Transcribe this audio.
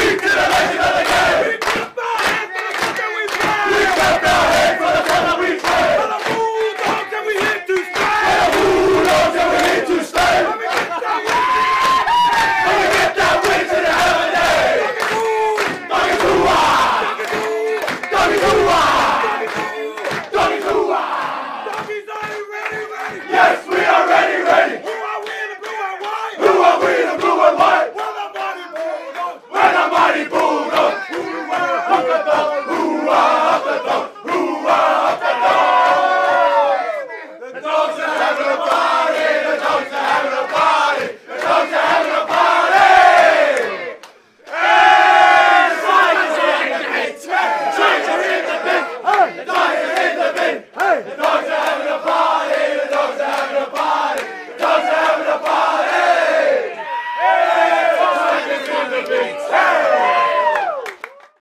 Yes, we are ready, ready. Who are we in the blue and white? Who are we in the blue and white? We're the mighty Bulldogs. Hoorah, up the dog. Hoorah, up the dog. Hoorah, up the dog. The dogs are having a party. The dogs are having a party. The dogs are having a party. Hey, Tigers are in the bin. Tigers are in the bin. The dogs are in the bin. The dogs are having a party. The dogs are having a party. The dogs are having a party. Hey, Tigers in the bin.